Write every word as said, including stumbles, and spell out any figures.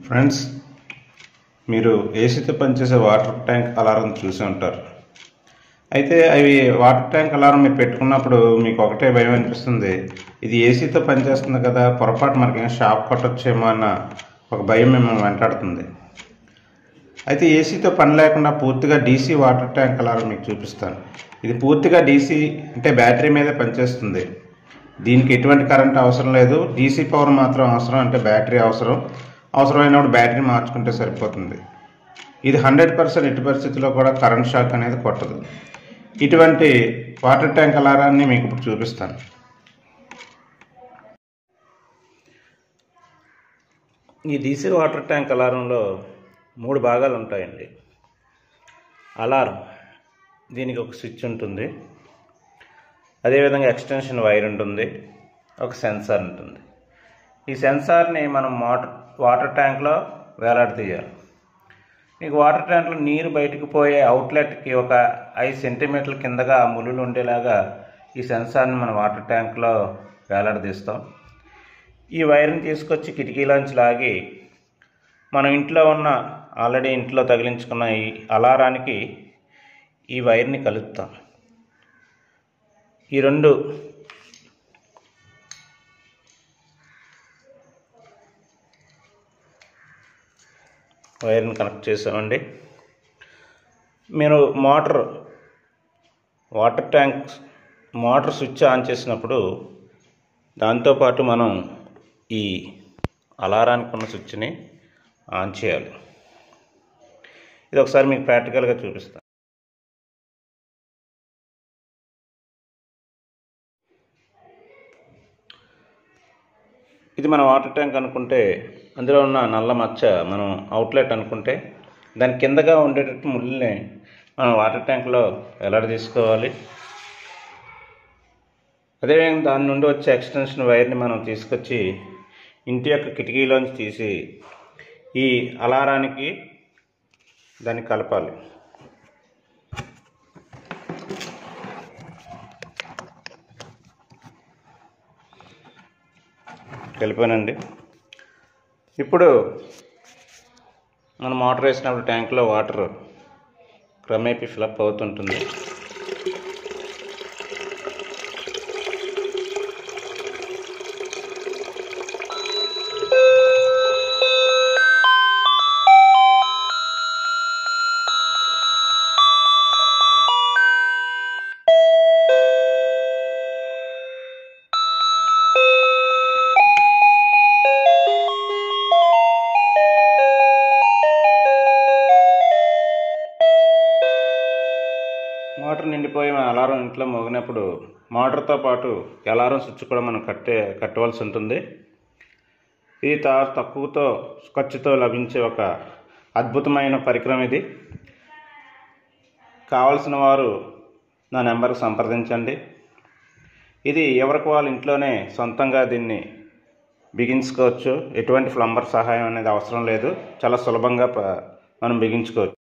Friends, మీరు ఏసీతో పనిచేసే water tank alarm చూసి ఉంటారు. అయితే అవి వాటర్ ట్యాంక్ అలారం మీరు పెట్టుకున్నప్పుడు మీకు ఒకటే భయం అనిపిస్తుంది, ఇది ఏసీతో పనిచేస్తుంది కదా, పొరపాటు మనకేం షాక్ కొట్టొచ్చేమో అన్న ఒక భయం మిమ్మల్ని వెంటాడుతుంది. అయితే ఏసీతో పని లేకుండా పూర్తిగా డీసీ వాటర్ ట్యాంక్ అలారం మీకు చూపిస్తాను. ఇది పూర్తిగా డీసీ అంటే బ్యాటరీ మీదే పనిచేస్తుంది. దీనికి ఎటువంటి కరెంట్ అవసరం లేదు, డీసీ పవర్ మాత్రం అవసరం, అంటే బ్యాటరీ అవసరం. అవసరమైనప్పుడు బ్యాటరీ మార్చుకుంటే సరిపోతుంది. ఇది హండ్రెడ్ పర్సెంట్ ఎట్టి పరిస్థితుల్లో కూడా కరెంట్ షాక్ అనేది కొట్టదు. ఇటువంటి వాటర్ ట్యాంక్ అలారాన్ని మీకు ఇప్పుడు చూపిస్తాను. ఈ డీసీ వాటర్ ట్యాంక్ అలారంలో మూడు భాగాలు ఉంటాయండి. అలారం, దీనికి ఒక స్విచ్ ఉంటుంది, అదేవిధంగా ఎక్స్టెన్షన్ వైర్ ఉంటుంది, ఒక సెన్సార్ ఉంటుంది. ఈ సెన్సార్ని మనం మోటార్ వాటర్ ట్యాంక్లో వేలాడదీయాలి. మీకు వాటర్ ట్యాంక్లో నీరు బయటకు పోయే అవుట్లెట్కి ఒక ఐదు సెంటీమీటర్ల కిందగా ములులు ఉండేలాగా ఈ సెన్సార్ని మన వాటర్ ట్యాంక్లో వేలాడదీస్తాం. ఈ వైర్ని తీసుకొచ్చి కిటికీలోంచి లాగి మనం ఇంట్లో ఉన్న ఆల్రెడీ ఇంట్లో తగిలించుకున్న ఈ అలారానికి ఈ వైర్ని కలుపుతాం. ఈ రెండు వైర్ని కనెక్ట్ చేసామండి. మీరు motor water tank motor switch on చేసినప్పుడు దాంతోపాటు మనం ఈ అలారానికి ఉన్న స్విచ్ని ఆన్ చేయాలి. ఇది ఒకసారి మీకు ప్రాక్టికల్గా చూపిస్తాను. ఇది మన వాటర్ ట్యాంక్ అనుకుంటే అందులో ఉన్న నల్ల మచ్చ మనం అవుట్లెట్ అనుకుంటే దాని కిందగా ఉండేటట్టు ముళ్ళని మనం వాటర్ ట్యాంక్లో ఎలాడ తీసుకోవాలి. అదేవిధంగా దాని నుండి వచ్చే ఎక్స్టెన్షన్ వైర్ని మనం తీసుకొచ్చి ఇంటి యొక్క కిటికీలోంచి తీసి ఈ అలారానికి దాన్ని కలపాలి. కలిపానండి. ఇప్పుడు మనం మోటార్ వేసినప్పుడు ట్యాంక్లో వాటర్ క్రమేపీ ఫిలప్ అవుతుంటుంది. మోటార్ నిండిపోయి మన అలారం ఇంట్లో మోగినప్పుడు మోటార్తో పాటు అలారం స్విచ్ కూడా మనం కట్టే కట్టవలసి ఉంటుంది. ఇది తా తక్కువతో ఖర్చుతో లభించే ఒక అద్భుతమైన పరికరం. ఇది కావలసిన వారు నా నెంబర్కి సంప్రదించండి. ఇది ఎవరికి వాళ్ళ ఇంట్లోనే సొంతంగా దీన్ని బిగించుకోవచ్చు. ఎటువంటి ప్లంబర్ సహాయం అనేది అవసరం లేదు, చాలా సులభంగా మనం బిగించుకోవచ్చు.